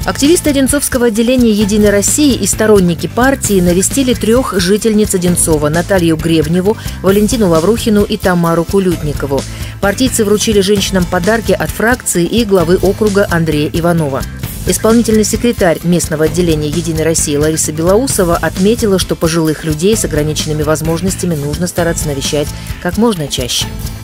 Активисты Одинцовского отделения «Единой России» и сторонники партии навестили 3 жительниц Одинцова – Наталью Гребневу, Валентину Лаврухину и Тамару Кулютникову. Партийцы вручили женщинам подарки от фракции и главы округа Андрея Иванова. Исполнительный секретарь местного отделения «Единой России» Лариса Белоусова отметила, что пожилых людей с ограниченными возможностями нужно стараться навещать как можно чаще.